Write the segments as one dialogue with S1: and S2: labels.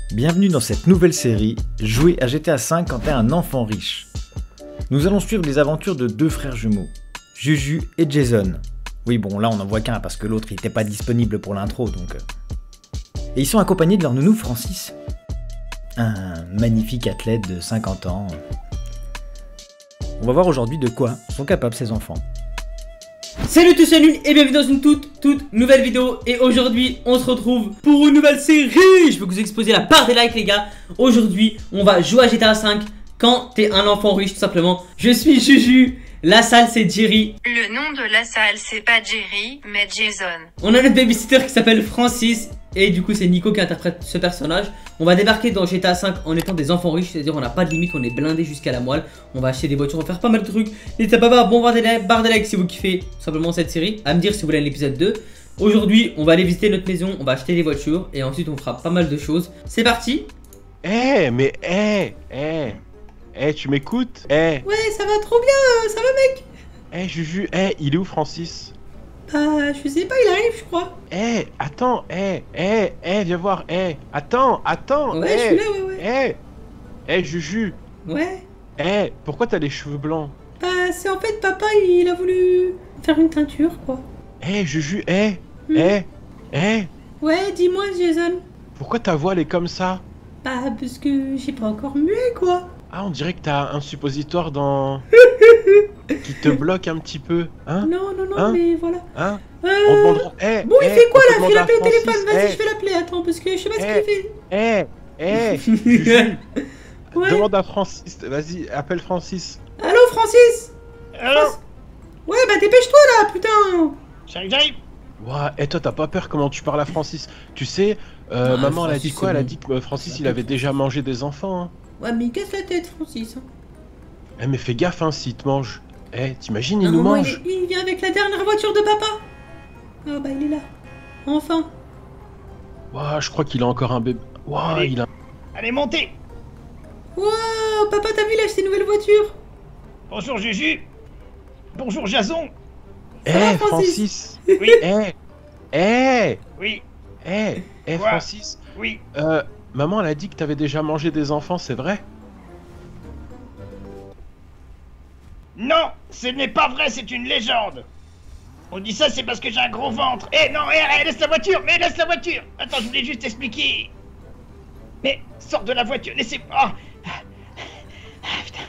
S1: Bienvenue dans cette nouvelle série, jouer à GTA V quand t'es un enfant riche. Nous allons suivre les aventures de deux frères jumeaux, Juju et Jason. Oui bon là on n'en voit qu'un parce que l'autre il était pas disponible pour l'intro donc... Et ils sont accompagnés de leur nounou Francis. Un magnifique athlète de 50 ans. On va voir aujourd'hui de quoi sont capables ces enfants.
S2: Salut tous les nuls et bienvenue dans une toute nouvelle vidéo. Et aujourd'hui on se retrouve pour une nouvelle série. Je veux que vous explosiez la barre des likes les gars. Aujourd'hui on va jouer à GTA V quand t'es un enfant riche tout simplement. Je suis Juju, la salle c'est Jerry.
S3: Le nom de la salle c'est pas Jerry mais Jason.
S2: On a notre babysitter qui s'appelle Francis. Et du coup c'est Nico qui interprète ce personnage. On va débarquer dans GTA V en étant des enfants riches. C'est à dire on n'a pas de limite, on est blindé jusqu'à la moelle. On va acheter des voitures, on va faire pas mal de trucs. N'hésitez pas à barre des likes si vous kiffez simplement cette série. À me dire si vous voulez l'épisode 2. Aujourd'hui on va aller visiter notre maison, on va acheter des voitures. Et ensuite on fera pas mal de choses. C'est parti.
S4: Tu m'écoutes?
S2: Ouais ça va trop bien, ça va mec.
S4: Juju, il est où Francis?
S2: Bah je sais pas, il arrive je crois.
S4: Attends, viens voir, attends,
S2: Ouais je suis là, ouais.
S4: Juju.
S2: Ouais.
S4: Pourquoi t'as les cheveux blancs?
S2: Bah c'est en fait papa il a voulu faire une teinture quoi.
S4: Juju,
S2: Ouais dis-moi Jason.
S4: pourquoi ta voix elle est comme ça?
S2: Bah parce que j'ai pas encore mué quoi.
S4: Ah, on dirait que t'as un suppositoire dans... qui te bloque un petit peu, hein?
S2: Non,
S4: Hein
S2: mais voilà.
S4: Hein? On demandera...
S2: Bon, il fait quoi là?
S4: on
S2: Fais l'appeler au
S4: demandera à
S2: téléphone,
S4: Francis.
S2: vas-y, je vais l'appeler, attends, parce que je sais pas ce qu'il fait.
S4: Juju,
S2: Ouais.
S4: demande à Francis, vas-y, appelle Francis.
S2: Allô, Francis?
S5: Allô?
S2: Ouais, bah dépêche-toi là, putain!
S5: J'arrive.
S4: Ouais, toi t'as pas peur comment tu parles à Francis? Tu sais, maman elle a dit
S2: Francis,
S4: quoi?
S2: c'est
S4: Elle a
S2: bon.
S4: dit que Francis il avait déjà mangé des enfants, hein.
S2: Ouais, mais il casse la tête, Francis.
S4: Mais fais gaffe, hein, s'il te mange. T'imagines, il
S2: Un
S4: nous
S2: moment,
S4: mange.
S2: il vient avec la dernière voiture de papa. Ah bah il est là. Enfin.
S4: Ouah, je crois qu'il a encore un bébé. Ouah,
S5: Allez.
S4: il a...
S5: Allez, montez.
S2: Wow, papa, t'as vu, il a acheté une nouvelle voiture.
S5: Bonjour Juju. Bonjour Jason.
S2: va,
S4: Francis.
S5: Oui,
S4: Oui.
S5: oui, Quoi?
S4: Francis.
S5: oui.
S4: Maman elle a dit que t'avais déjà mangé des enfants, c'est vrai?
S5: Non, ce n'est pas vrai, c'est une légende. On dit ça, c'est parce que j'ai un gros ventre. Non, laisse la voiture, laisse la voiture. Attends, je voulais juste expliquer. Mais, sors de la voiture, laissez-moi. Putain.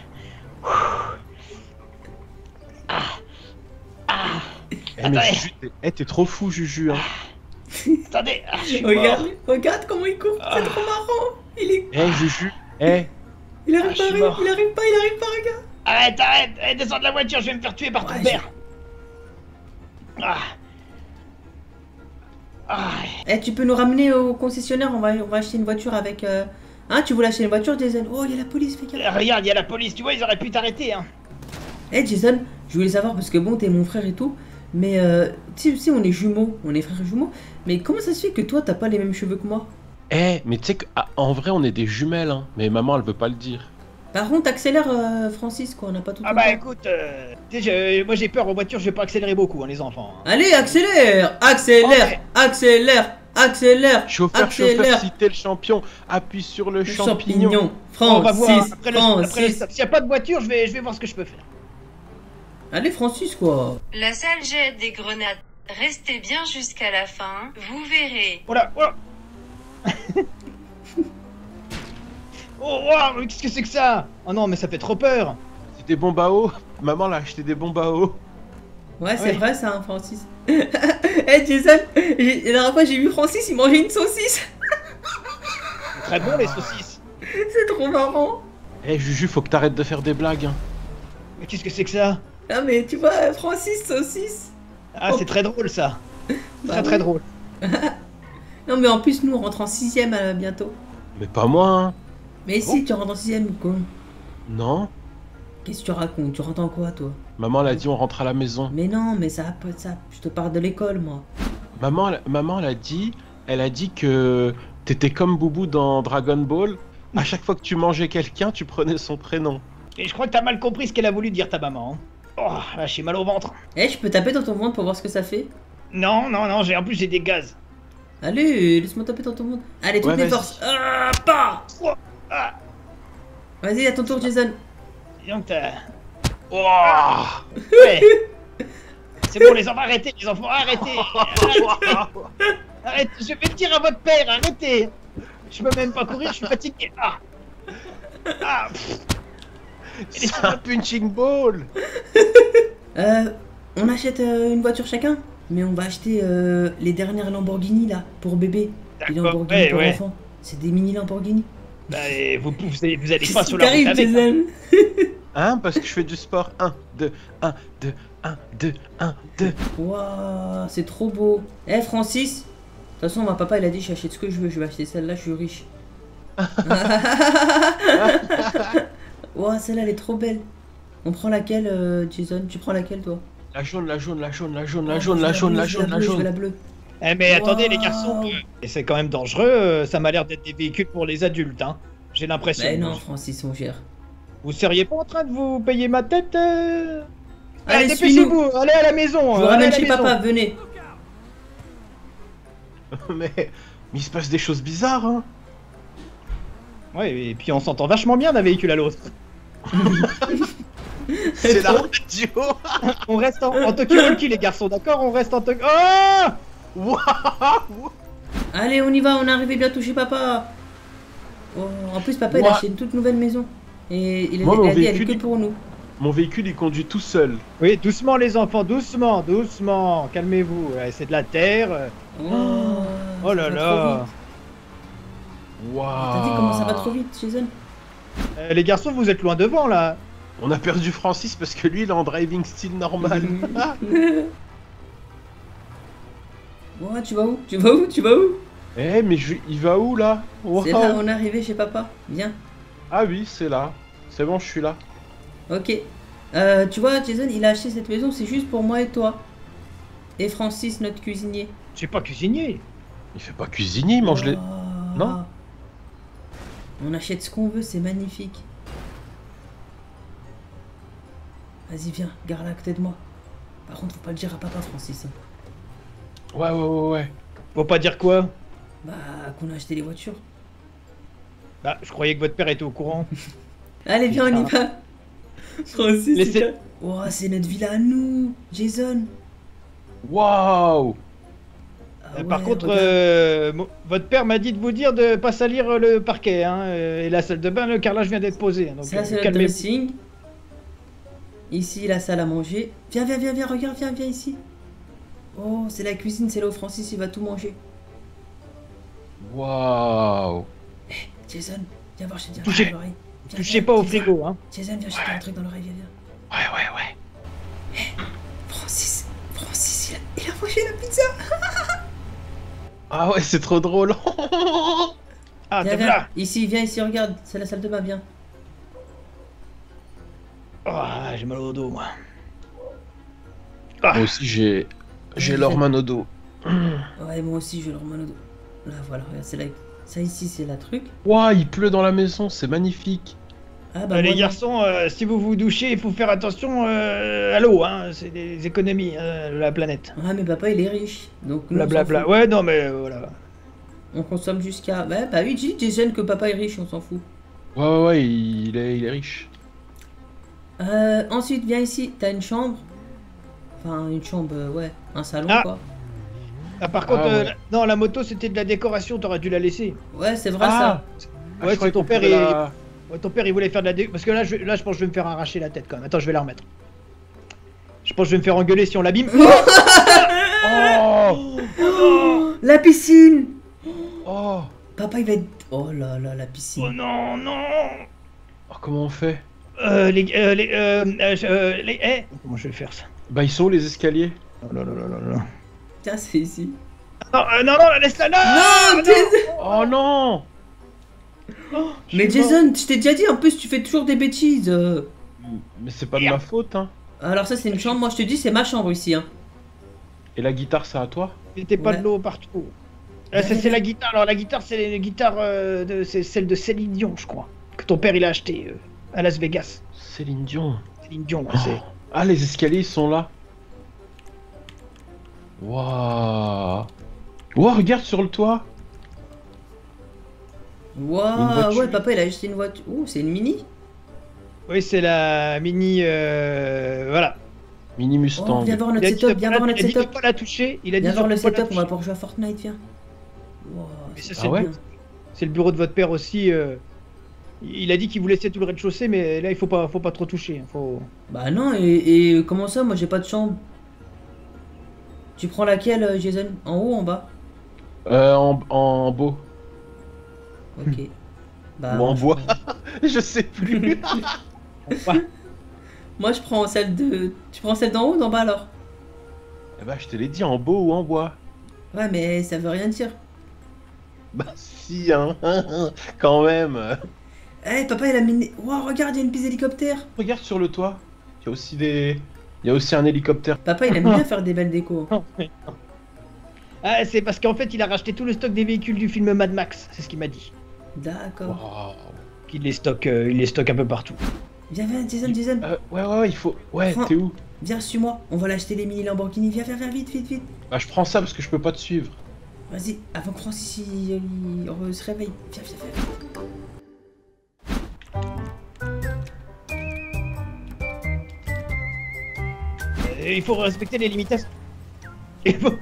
S4: Mais
S5: Attendez.
S4: Juju, t'es trop fou, Juju, hein.
S5: Attendez, je suis mort.
S2: Regarde comment il court, c'est trop marrant. Il est...
S4: Juju,
S2: Il arrive
S5: je suis
S2: pas,
S5: mort.
S2: il arrive pas, regarde.
S5: Arrête, descends de la voiture, je vais me faire tuer par ton
S2: Ouais,
S5: père.
S2: Tu peux nous ramener au concessionnaire, on va acheter une voiture avec... Hein, tu voulais acheter une voiture, Jason? Oh, il y a la police, fais gaffe.
S5: Regarde, il y a la police, tu vois, ils auraient pu t'arrêter, hein.
S2: Jason, je voulais savoir, parce que bon, t'es mon frère et tout, mais tu sais, on est jumeaux, on est frères jumeaux, mais comment ça se fait que toi, t'as pas les mêmes cheveux que moi?
S4: mais tu sais qu'en vrai on est des jumelles, hein. Mais maman elle veut pas le dire.
S2: Par contre, accélère, Francis, quoi, on n'a pas tout
S5: Ah
S2: le
S5: bah
S2: temps.
S5: écoute, tu sais, moi j'ai peur aux voitures, je vais pas accélérer beaucoup, hein, les enfants. Hein.
S2: Allez, accélère, accélère.
S4: Chauffeur, si t'es le champion, appuie sur le champignon.
S5: On va voir
S2: Francis,
S5: après le
S2: Francis.
S5: stop. S'il y a pas de voiture, je vais voir ce que je peux faire.
S2: Allez, Francis, quoi.
S3: La salle jette des grenades. Restez bien jusqu'à la fin, vous verrez.
S5: Oh là, oh là. Oh wow, mais qu'est-ce que c'est que ça? Oh non, mais ça fait trop peur.
S4: C'est des bombes à eau. Maman elle a acheté des bombes à eau.
S2: Ouais, c'est
S5: Ouais.
S2: vrai ça, hein, Francis. Jason, la dernière fois j'ai vu Francis, il mangeait une saucisse.
S5: C'est très bon les saucisses.
S2: C'est trop marrant.
S4: Juju, faut que t'arrêtes de faire des blagues, hein.
S5: Mais qu'est-ce que c'est que ça?
S2: Ah mais tu vois, Francis, saucisse.
S5: Ah, c'est très drôle ça.
S2: Bah
S5: Très
S2: oui.
S5: drôle.
S2: Non mais en plus nous on rentre en 6ème bientôt.
S4: Mais pas moi, hein.
S2: Mais si, tu rentres en 6ème, con.
S4: Non.
S2: Qu'est-ce que tu racontes? Tu rentres en quoi, toi?
S4: Maman elle a dit on rentre à la maison.
S2: Mais non, mais ça va pas ça. Je te parle de l'école, moi.
S4: Maman elle a dit que t'étais comme Boubou dans Dragon Ball. À chaque fois que tu mangeais quelqu'un, tu prenais son prénom.
S5: Et je crois que t'as mal compris ce qu'elle a voulu dire ta maman. Hein. Oh, là, j'ai mal au ventre.
S2: Je peux taper dans ton ventre pour voir ce que ça fait?
S5: Non, en plus j'ai des gaz.
S2: Allez, laisse-moi taper dans ton monde. Allez, toutes
S4: Ouais,
S2: les
S4: vas-y.
S2: forces. Ah, bah
S5: Ah,
S2: Vas-y, à ton tour, Jason.
S5: dis donc t'as...
S4: Ouah.
S5: Ouais. C'est bon, les enfants, arrêtez, les enfants, arrêtez. Arrêtez, je vais le dire à votre père, arrêtez. Je peux même pas courir, je suis fatigué. Ah. Ah.
S4: C'est un punching ball.
S2: On achète une voiture chacun, mais on va acheter les dernières Lamborghini là, pour bébé. Les
S5: D'accord,
S2: Lamborghini
S5: ouais,
S2: pour
S5: ouais.
S2: enfants. C'est des mini Lamborghini.
S5: Bah, et vous allez pas
S2: Qu'est-ce
S5: sur
S2: qui
S5: la route
S2: t'arrive,
S5: avec. Hein.
S2: Jason?
S4: Hein, parce que je fais du sport. 1, 2, 1, 2, 1, 2, 1, 2.
S2: Waouh, c'est trop beau. Eh, Francis? De toute façon, ma papa il a dit j'achète ce que je veux, je vais acheter celle-là, je suis riche. Waouh, celle-là elle est trop belle. On prend laquelle, Jason? Tu prends laquelle toi?
S4: La jaune, la jaune, la jaune, la jaune,
S2: Oh,
S4: la jaune,
S2: je
S4: la
S2: veux
S4: jaune,
S2: bleue,
S4: la
S2: je veux
S4: jaune, la
S2: bleue, je veux
S4: jaune.
S2: la bleue.
S5: Eh mais attendez les
S2: Wow.
S5: garçons, c'est quand même dangereux, ça m'a l'air d'être des véhicules pour les adultes, hein. J'ai l'impression.
S2: Mais non, Francis, on gère.
S5: Vous seriez pas en train de vous payer ma tête
S2: Allez,
S5: dépêchez-vous, allez à la maison.
S2: Je vous
S5: allez à
S2: ramène
S5: la
S2: chez
S5: maison.
S2: papa, venez.
S4: Mais il se passe des choses bizarres, hein.
S5: Ouais, et puis on s'entend vachement bien d'un véhicule à l'autre.
S4: C'est la radio.
S5: On reste en Tokyo-Walkie les garçons, d'accord? On reste en Tokyo... Oh
S4: Waouh.
S2: Allez, on y va, on est arrivé bientôt chez papa. Oh, en plus, papa il a
S4: Moi-
S2: acheté une toute nouvelle maison. Et il a,
S4: Moi,
S2: il a
S4: mon
S2: dit elle est
S4: véhicule,
S2: que pour nous.
S4: Mon véhicule, il conduit tout seul.
S5: Oui, doucement les enfants, doucement, doucement, calmez-vous, ouais, c'est de la terre. Oh là
S2: ça va trop
S5: là.
S2: vite.
S4: Waouh.
S2: T'as vu comment ça va trop vite, Jason?
S5: Les garçons, vous êtes loin devant là.
S4: On a perdu Francis parce que lui, il est en driving style normal. Ah.
S2: Ouais, tu vas où? Tu vas où? Tu vas où?
S4: Eh, mais il va où là?
S2: C'est là,
S4: Waouh.
S2: on est arrivé chez papa. Viens.
S4: Ah oui, c'est là. C'est bon, je suis là.
S2: Ok. Tu vois, Jason, il a acheté cette maison, c'est juste pour moi et toi. Et Francis, notre cuisinier.
S5: J'ai pas cuisinier.
S4: Il fait pas cuisiner, il mange les...
S2: Oh.
S4: Non.
S2: On achète ce qu'on veut, c'est magnifique. Vas-y, viens, garde là à côté de moi. Par contre, faut pas le dire à papa, Francis.
S4: Ouais.
S5: Faut pas dire quoi?
S2: Bah, qu'on a acheté les voitures.
S5: Bah, je croyais que votre père était au courant.
S2: Allez, viens, on y va. Francis,
S5: Laissez-
S2: c'est oh, c'est notre villa à nous, Jason.
S4: Waouh.
S2: Ah
S5: Par
S2: ouais,
S5: contre,
S2: regarde.
S5: votre père m'a dit de vous dire de pas salir le parquet, hein, et la salle de bain, le carrelage vient d'être posé. Donc,
S2: Ça, c'est le
S5: calmez-vous.
S2: dressing. Ici, la salle à manger. Viens, regarde, viens ici. Oh, c'est la cuisine, c'est là où Francis il va tout manger.
S4: Waouh.
S2: Jason, viens voir, je te dis un
S5: Touchez-
S2: truc dans l'oreille. Viens,
S5: Touchez
S2: viens,
S5: pas au
S2: Jason.
S5: frigo, hein.
S2: Jason, viens, je te dis un truc dans l'oreille, viens.
S4: Ouais.
S2: Francis, il a mangé la pizza.
S4: Ah ouais, c'est trop drôle.
S5: Ah,
S2: Viens,
S5: t'es
S2: viens.
S5: là.
S2: Ici, viens ici, regarde, c'est la salle de bain, viens.
S5: Oh, j'ai mal au dos, moi.
S4: Moi aussi, j'ai l'hormone au dos.
S2: Ouais, moi aussi, je vais le remettre au dos. Là, voilà, regarde, c'est là. Ça ici, c'est la truc.
S4: Waouh, il pleut dans la maison, c'est magnifique.
S2: Ah bah,
S5: Les
S2: moi,
S5: garçons, si vous vous douchez, il faut faire attention à l'eau, hein. C'est des économies de la planète.
S2: non. Ah, mais papa, il est riche. Donc, nous, on s'en
S5: Blablabla.
S2: fout.
S5: Ouais, non, mais voilà.
S2: On consomme jusqu'à. Ouais, bah oui, dis Jason que papa est riche, on s'en fout.
S4: Ouais, il est riche.
S2: Ensuite, viens ici, t'as une chambre. Enfin, une chambre, ouais, un salon
S5: Ah.
S2: quoi.
S5: Ah, par contre,
S4: ouais.
S5: non, la moto c'était de la décoration, t'aurais dû la laisser.
S2: Ouais, c'est vrai
S5: Ah,
S2: ça.
S5: Ouais, c'est ton père, ouais, ton père il voulait faire de la déco. Parce que là, je pense que je vais me faire arracher la tête quand même. Attends, je vais la remettre. Je pense que je vais me faire engueuler si on l'abîme.
S4: Oh.
S2: La piscine.
S4: Oh.
S2: Papa, il va être. Oh là là, la piscine.
S5: Oh non, non.
S4: Oh, comment on fait?
S5: Comment je vais faire ça?
S4: Bah, ils sont où, les escaliers?
S5: Oh là là là là là.
S2: Tiens, c'est ici.
S5: Non, non, non, laisse-la là.
S2: Non, Jason.
S4: Oh non.
S2: Mais Jason, je t'ai déjà dit, en plus, tu fais toujours des bêtises.
S4: Mais c'est pas de ma faute, hein.
S2: Alors, ça, c'est une chambre. Moi, je te dis, c'est ma chambre ici. Hein.
S4: Et la guitare, c'est à toi?
S5: Mettez pas
S2: Ouais.
S5: de l'eau partout. Ça, c'est la guitare. Alors, la guitare, c'est la guitare c'est celle de Céline Dion, je crois. Que ton père il a acheté à Las Vegas.
S4: Céline Dion.
S5: Céline Dion,
S4: Oh.
S5: c'est.
S4: Ah, les escaliers, ils sont là. Waouh. Oh, regarde sur le toit. Une
S2: Waouh,
S4: voiture.
S2: ouais, papa, il a acheté une voiture. Ouh, c'est une Mini.
S5: Oui, c'est la mini. Voilà.
S4: Mini
S2: Oh,
S4: Mustang.
S2: viens voir
S5: Il
S2: notre
S5: a dit
S2: setup,
S5: de
S2: viens
S5: pas
S2: voir
S5: la-
S2: notre
S5: il a dit de
S2: setup.
S5: pas la toucher. Il a dit
S2: Viens voir le
S5: surtout pas la
S2: setup, on va
S5: toucher.
S2: pouvoir jouer à Fortnite, viens. Wow,
S5: Mais ça,
S2: c'est
S5: c'est
S4: ouais
S2: bien.
S5: C'est le bureau de votre père aussi. Il a dit qu'il vous laissait tout le rez-de-chaussée, mais là, il faut pas trop toucher. Faut...
S2: Bah non, et comment ça, moi j'ai pas de chambre. Tu prends laquelle, Jason? En haut ou en bas?
S4: En beau.
S2: Ok. Bah,
S4: Ou en
S2: moi, je
S4: bois.
S2: prends-
S4: Je sais plus.
S2: Moi je prends celle de. Tu prends celle d'en haut ou d'en bas alors?
S4: Eh bah, je te l'ai dit, en beau ou en bois.
S2: Ouais, mais ça veut rien dire.
S4: Bah si, hein. Quand même.
S2: Eh, papa il a mis. Wow, regarde, il y a une piste d'hélicoptère.
S4: Regarde sur le toit. Il y a aussi des... Il y a aussi un hélicoptère.
S2: Papa il aime bien faire des belles décos.
S5: Ah, c'est parce qu'en fait, il a racheté tout le stock des véhicules du film Mad Max. C'est ce qu'il m'a dit.
S2: D'accord.
S4: Wow.
S5: Il les stocke un peu partout.
S2: Viens, viens, Jason.
S4: Ouais, il faut... Ouais,
S2: Prends-
S4: t'es où?
S2: Viens, suis-moi. On va l'acheter les mini Lamborghini. Viens, vite.
S4: Bah, je prends ça parce que je peux pas te suivre.
S2: Vas-y, avant que Francis il se réveille. Viens.
S5: Il faut respecter les limitations. Il faut-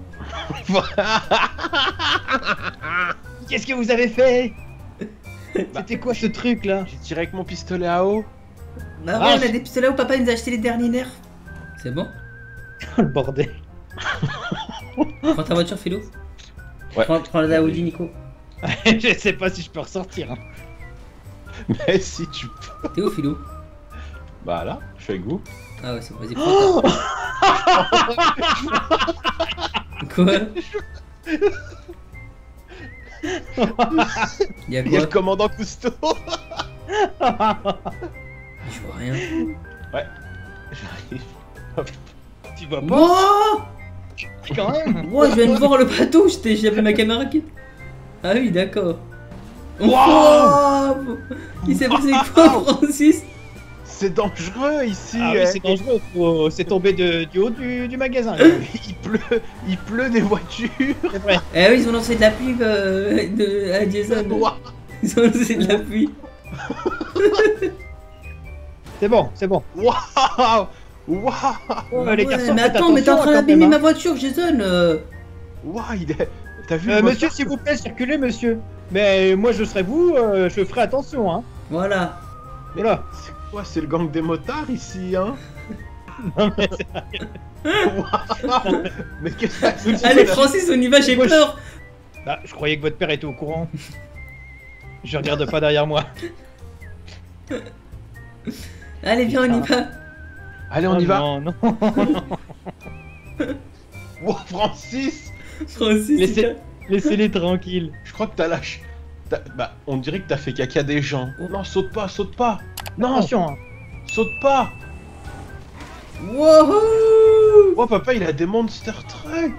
S5: Qu'est-ce que vous avez fait? C'était quoi ce truc là?
S4: J'ai tiré avec mon pistolet à eau.
S2: Bah
S5: Ah,
S2: ouais, on a des pistolets où papa il nous a acheté les derniers nerfs. C'est bon?
S5: Le bordel.
S2: Prends ta voiture, Philo.
S4: Ouais.
S2: Prends la Audi, Nico.
S5: Je sais pas si je peux ressortir. Hein.
S4: Mais si tu peux.
S2: T'es où, Philo?
S4: Bah là, je suis avec vous.
S2: Ah ouais, c'est bon, vas-y, prends ta... Quoi? Y'a
S4: Il y a
S2: quoi?
S4: le commandant Cousteau.
S2: Je vois rien.
S4: J'arrive.
S5: Tu vois pas
S2: Wow!
S5: quand même?
S2: Wow, je viens de voir le bateau, j'avais ma caméra qui... Ah oui, d'accord.
S4: Wow!
S2: Wow! Il s'est passé quoi, Francis?
S4: C'est dangereux ici.
S5: Ah oui,
S4: eh.
S5: c'est dangereux. C'est tombé du haut du magasin. là.
S4: Il pleut des voitures.
S5: C'est vrai.
S2: Eh oui, ils ont lancé de la pluie à Jason.
S4: Waouh.
S2: Ils ont lancé de la pluie.
S5: C'est bon, c'est bon.
S4: Waouh. Waouh.
S5: Ouais, les garçons,
S2: mais
S5: faites
S2: attends, mais t'es en
S5: attention,
S2: train
S5: quand
S2: d'abîmer
S5: même,
S2: ma
S5: hein.
S2: voiture, Jason.
S4: Waouh, T'as vu le
S5: Monsieur,
S4: moteur
S5: s'il vous plaît, circulez, monsieur. Mais moi, je serai vous, je ferai attention, hein.
S2: Voilà.
S5: Voilà.
S4: C'est quoi? C'est le gang des motards ici, hein?
S5: Non, mais
S4: Waouh. Mais qu'est-ce que c'est?
S2: Allez, Francis, on y va, j'ai
S5: Moi,
S2: peur.
S5: Bah, je croyais que votre père était au courant. Je regarde pas derrière moi.
S2: Allez, viens, on y va.
S4: Allez, on y
S5: Oh
S4: va.
S5: Non, non.
S4: Wow, Francis.
S2: Francis,
S5: Laissez-les tranquilles.
S4: Je crois que t'as lâché. Bah, on dirait que t'as fait caca des gens. Non, saute pas. Non,
S5: Attention, hein.
S4: saute pas.
S2: Wouhou!
S4: Oh, papa, il a des monster trucks.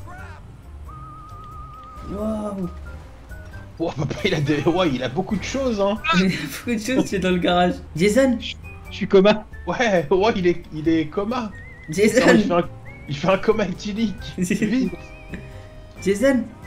S2: Waouh!
S4: Oh, papa, il a beaucoup de choses, hein.
S2: Il y a beaucoup de choses, tu es dans le garage. Jason!
S5: Je suis coma.
S4: Ouais, il est coma. Non,
S2: Jason!
S4: il fait un coma éthylique. Vite.
S2: Jason!